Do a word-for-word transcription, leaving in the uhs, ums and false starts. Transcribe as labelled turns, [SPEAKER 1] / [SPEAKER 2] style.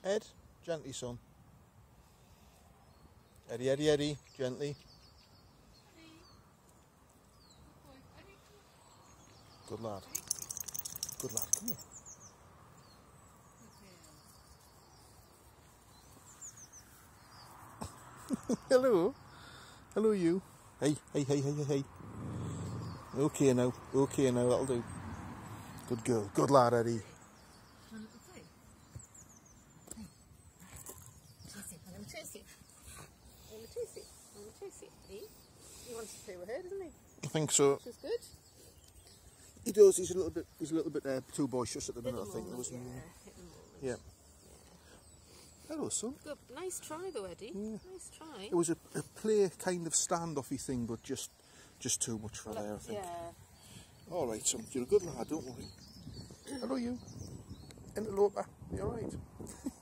[SPEAKER 1] Ed, gently, son. Eddie, Eddie, Eddie, gently. Good lad. Good lad, come here. Hello. Hello, you. Hey, hey, hey, hey, hey, hey. Okay now, okay now, that'll do. Good girl. Good lad, Eddie.
[SPEAKER 2] He wants to play with her, doesn't he?
[SPEAKER 1] I think so.
[SPEAKER 2] Which is good.
[SPEAKER 1] He does. He's a little bit. He's a little bit uh, too boisterous at the minute.
[SPEAKER 2] At the
[SPEAKER 1] I think there
[SPEAKER 2] moment,
[SPEAKER 1] was.
[SPEAKER 2] yeah,
[SPEAKER 1] Yeah.
[SPEAKER 2] at the moment.
[SPEAKER 1] Yeah. Hello, son.
[SPEAKER 2] Good. Nice try, though, Eddie.
[SPEAKER 1] Yeah.
[SPEAKER 2] Nice try.
[SPEAKER 1] It was a, a play kind of standoffy thing, but just just too much for
[SPEAKER 2] Well,
[SPEAKER 1] there, I think.
[SPEAKER 2] Yeah.
[SPEAKER 1] All right, son. You're a good lad. Don't worry. Hello, you. In the lower. You all right?